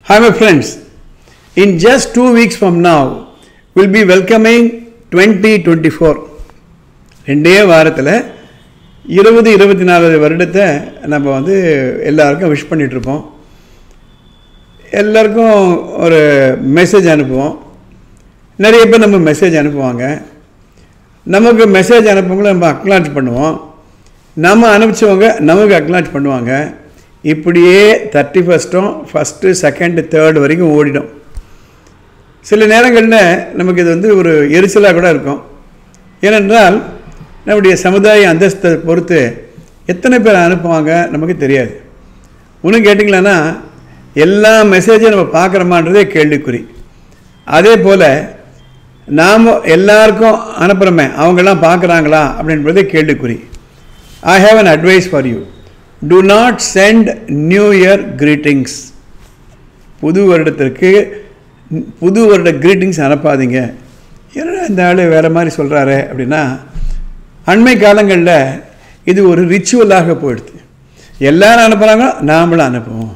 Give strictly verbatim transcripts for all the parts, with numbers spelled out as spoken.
Hi my friends, in just two weeks from now, we'll be welcoming twenty twenty-four. ரெண்டே வாரத்தில் இருபது இருபத்தி நாலு வருடத்தை நம்ம வந்து எல்லாருக்கும் விஷ் பண்ணிகிட்ருப்போம். எல்லாருக்கும் ஒரு மெசேஜ் அனுப்புவோம். நிறைய பேர் நம்ம மெசேஜ் அனுப்புவாங்க. நமக்கு மெசேஜ் அனுப்புவங்களை நம்ம அக்னாலஜ் பண்ணுவோம். நம்ம அனுப்பிச்சவங்க நமக்கு அக்னாலஜ் பண்ணுவாங்க. இப்படியே தேர்ட்டி ஃபஸ்ட்டும் ஃபஸ்ட்டு செகண்டு தேர்டு வரைக்கும் ஓடிடும். சில நேரங்களில் நமக்கு இது வந்து ஒரு எரிச்சலாக கூட இருக்கும். ஏனென்றால் நம்முடைய சமுதாய அந்தஸ்தை பொறுத்து எத்தனை பேர் அனுப்புவாங்க நமக்கு தெரியாது. ஒன்றும் கேட்டிங்களன்னா எல்லா மெசேஜையும் நம்ம பார்க்குறோமான்றதே கேள்விக்குறி. அதே போல் நாம் எல்லாருக்கும் அனுப்புகிறோமே அவங்கெல்லாம் பார்க்குறாங்களா அப்படின்றதே கேள்விக்குறி. I have an advice for you. Do not send New Year greetings. புது வருடத்திற்கு புது வருட கிரீட்டிங்ஸ் அனுப்பாதீங்க. ஏன்னா இந்த ஆள் வேறு மாதிரி சொல்கிறாரு அப்படின்னா, அண்மை காலங்களில் இது ஒரு ரிச்சுவலாக போயிடுது. எல்லோரும் அனுப்புகிறாங்க, நாமளும் அனுப்புவோம்.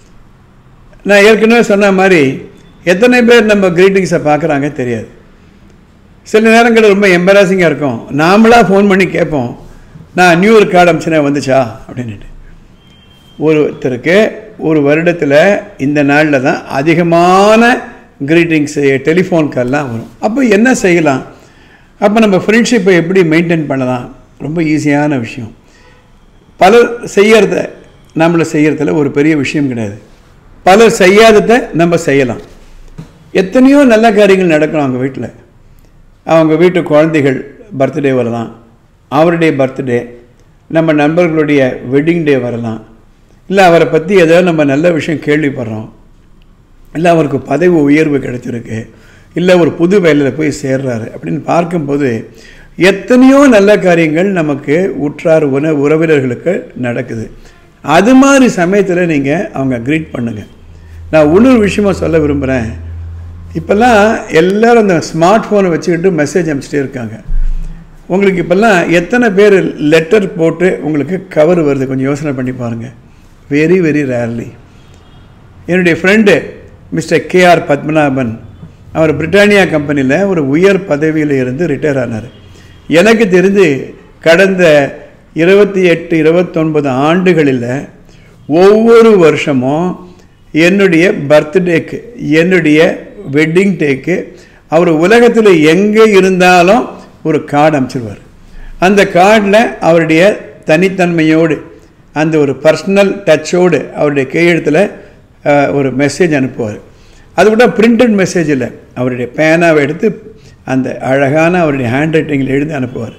நான் ஏற்கனவே சொன்ன மாதிரி எத்தனை பேர் நம்ம கிரீட்டிங்ஸை பார்க்குறாங்க தெரியாது. சில நேரங்களில் ரொம்ப எம்பராசிங்காக இருக்கும். நாமளாக ஃபோன் பண்ணி கேட்போம், நான் நியூ இயர் கார்டு அமிச்சினா வந்துச்சா அப்படின்ட்டு. ஒருத்தருக்கு ஒரு வருடத்தில் இந்த நாளில் தான் அதிகமான கிரீட்டிங்ஸு டெலிஃபோன் கால்லாம் வரும். அப்போ என்ன செய்யலாம்? அப்போ நம்ம ஃப்ரெண்ட்ஷிப்பை எப்படி மெயின்டைன் பண்ணலாம்? ரொம்ப ஈஸியான விஷயம். பலர் செய்யறத நம்மளை செய்கிறதுல ஒரு பெரிய விஷயம் கிடையாது. பலர் செய்யாததை நம்ம செய்யலாம். எத்தனையோ நல்ல காரியங்கள் நடக்கணும் அவங்க வீட்டில். அவங்க வீட்டு குழந்தைகள் பர்த்டே வரலாம், அவருடைய பர்த்டே, நம்ம நண்பர்களுடைய வெட்டிங் டே வரலாம், இல்லை அவரை பற்றி ஏதாவது நம்ம நல்ல விஷயம் கேள்விப்படுறோம், இல்லை அவருக்கு பதவி உயர்வு கிடைச்சிருக்கு, இல்லை ஒரு புது வேலையில் போய் சேர்றாரு அப்படின்னு பார்க்கும்போது எத்தனையோ நல்ல காரியங்கள் நமக்கு உற்றார் உண உறவினர்களுக்கு நடக்குது. அது மாதிரி சமயத்தில் நீங்கள் அவங்க க்ரீட் பண்ணுங்கள். நான் இன்னொரு விஷயமாக சொல்ல விரும்புகிறேன். இப்போல்லாம் எல்லோரும் அந்த ஸ்மார்ட் ஃபோனை வச்சுக்கிட்டு மெசேஜ் அனுப்பிச்சிட்டே இருக்காங்க. உங்களுக்கு இப்போல்லாம் எத்தனை பேர் லெட்டர் போட்டு உங்களுக்கு கவர் வருது கொஞ்சம் யோசனை பண்ணி பாருங்கள். Very very rarely. என்னுடைய friend mister K R Padmanabhan, அவர் பிரிட்டானியா கம்பெனியில் ஒரு உயர் பதவியில் இருந்து ரிட்டையர் ஆனார். எனக்கு தெரிஞ்சு கடந்த இருபத்தி எட்டு இருபத்தொன்பது ஆண்டுகளில் ஒவ்வொரு வருஷமும் என்னுடைய பர்த்டேக்கு, என்னுடைய வெட்டிங் டேக்கு அவர் உலகத்தில் எங்கே இருந்தாலும் ஒரு கார்டு அனுப்பிச்சிடுவார். அந்த கார்டில் அவருடைய தனித்தன்மையோடு, அந்த ஒரு பர்சனல் டச்சோடு அவருடைய கையெழுத்தில் ஒரு மெசேஜ் அனுப்புவார். அது கூட பிரிண்டட் மெசேஜ் இல்லை, அவருடைய பேனாவை எடுத்து அந்த அழகான அவருடைய ஹேண்ட் ரைட்டிங்கில் எழுதி அனுப்புவார்.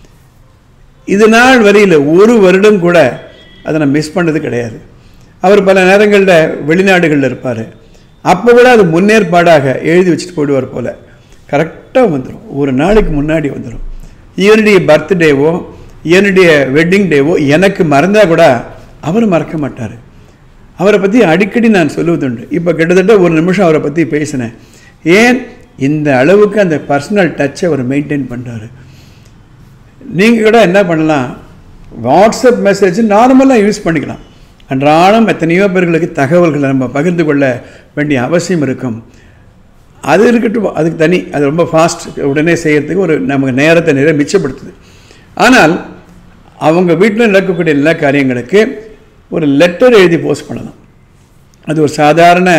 இது நாள் வரையில் ஒரு வருடம் கூட அதை நான் மிஸ் பண்ணது கிடையாது. அவர் பல நேரங்களில் வெளிநாடுகளில் இருப்பார். அப்போ கூட அது முன்னேற்பாடாக எழுதி வச்சுட்டு போயிடுவார் போல். கரெக்டாக வந்துடும், ஒரு நாளைக்கு முன்னாடி வந்துடும். என்னுடைய பர்த்டேவோ என்னுடைய வெட்டிங் டேவோ எனக்கு மறந்தால் கூட அவர் மறக்க மாட்டார். அவரை பற்றி அடிக்கடி நான் சொல்லுவதுண்டு. இப்போ கிட்டத்தட்ட ஒரு நிமிஷம் அவரை பற்றி பேசினேன். ஏன் இந்த அளவுக்கு அந்த பர்சனல் டச்சை அவர் மெயின்டைன் பண்ணுறாரு. நீங்கள் கூட என்ன பண்ணலாம், வாட்ஸ்அப் மெசேஜ் நார்மலாக யூஸ் பண்ணிக்கலாம். அன்றாடம் எத்தனையோ பேர்களுக்கு தகவல்களை நம்ம பகிர்ந்து கொள்ள வேண்டிய அவசியம் இருக்கும். அது இருக்கட்டும், அதுக்கு தனி, அது ரொம்ப ஃபாஸ்ட், உடனே செய்கிறதுக்கு ஒரு நமக்கு நேரத்தை நிறைய மிச்சப்படுத்துது. ஆனால் அவங்க வீட்டில் நடக்கக்கூடிய எல்லா காரியங்களுக்கு ஒரு லெட்டர் எழுதி போஸ்ட் பண்ணலாம். அது ஒரு சாதாரண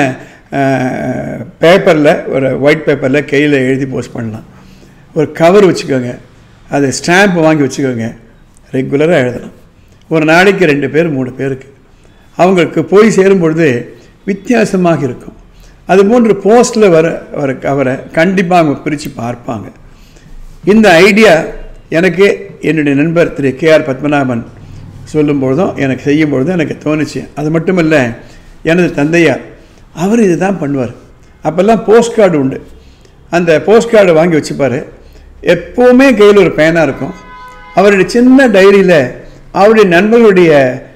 பேப்பரில், ஒரு ஒயிட் பேப்பரில் கையில் எழுதி போஸ்ட் பண்ணலாம். ஒரு கவர் வச்சுக்கோங்க, அது ஸ்டாம்ப் வாங்கி வச்சுக்கோங்க, ரெகுலராக எழுதலாம். ஒரு நாளைக்கு ரெண்டு பேர் மூணு பேருக்கு அவங்களுக்கு போய் சேரும்பொழுது வித்தியாசமாக இருக்கும். அதுபோன்று போஸ்ட்டில் வர வர கவரை கண்டிப்பாக அவங்க பிரித்து பார்ப்பாங்க. இந்த ஐடியா எனக்கு என்னுடைய நண்பர் திரு கே ஆர் பத்மநாபன் சொல்லும்பொழுதும் எனக்கு செய்யும்பொழுதும் எனக்கு தோணுச்சு. அது மட்டும் இல்லை, எனது தந்தையார் அவர் இது தான் பண்ணுவார். அப்போல்லாம் போஸ்ட் கார்டு உண்டு. அந்த போஸ்ட் கார்டை வாங்கி வச்சுப்பார். எப்போவுமே கையில் ஒரு பேனாக இருக்கும். அவருடைய சின்ன டைரியில் அவருடைய நண்பர்களுடைய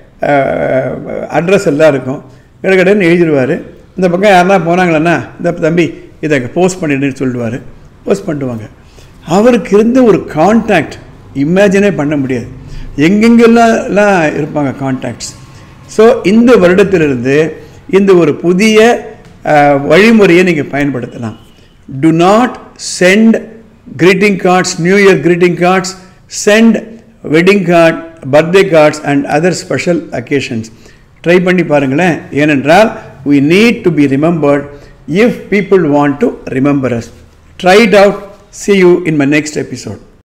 அட்ரஸ் எல்லாம் இருக்கும். கடகடன்னு எழுதிடுவார். இந்த பக்கம் யாருன்னா போனாங்களன்னா, இந்த தம்பி இதை போஸ்ட் பண்ணிடுன்னு சொல்லிடுவார். போஸ்ட் பண்ணுவாங்க. அவருக்கு இருந்த ஒரு கான்டாக்ட் இமேஜினே பண்ண முடியாது. எங்கெங்கெல்லாம் இருப்பாங்க கான்டாக்ட்ஸ். ஸோ இந்த வருடத்திலிருந்து இந்த ஒரு புதிய வழிமுறையை நீங்கள் பயன்படுத்தலாம். Do not send greeting cards, New Year greeting cards, send wedding card, birthday cards and other special occasions. Try பண்ணி பாருங்களேன். ஏனென்றால் we need to be remembered if people want to remember us. Try it out. See you in my next episode.